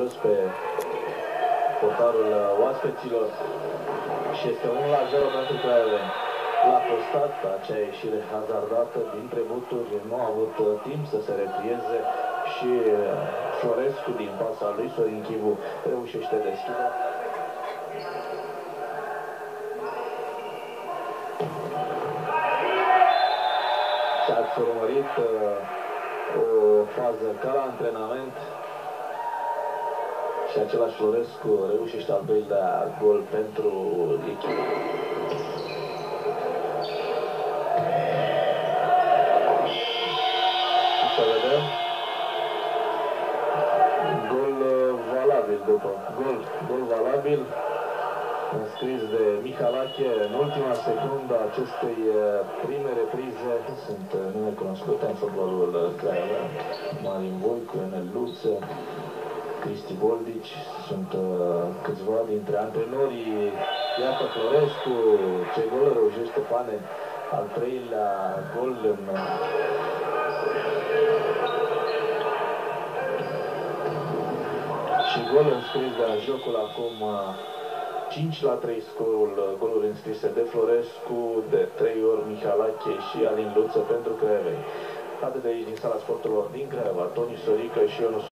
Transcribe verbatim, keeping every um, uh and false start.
jos pe portarul oaspeților și este unu la zero pentru Craioveni. L-a costat acea ieșire hazardată dintre buturi, nu a avut timp să se replieze și Florescu din pasa lui Sorin Chivu reușește deschiderea. Și ați urmărit uh, o fază ca la antrenament și același Florescu reușește al doilea gol pentru echipă. Să vedem. Gol valabil după. Gol, gol valabil. Înscris de Mihalache în ultima secundă acestei prime reprize. Sunt nume cunoscute în fotbalul Craiova. Marin Voicu, Enel Luță, Cristi Boldici. Sunt uh, câțiva dintre antrenorii. Iată Florescu, ce gol reușește Pane. Al treilea gol în... Și gol înscris de la jocul acum cinci la trei scorul, goluri înscrise de Florescu, de trei ori Mihalache și Alin Luță pentru Craioveni. Atât de aici din sala sporturilor din Craiova, Toni Sorică și Ionus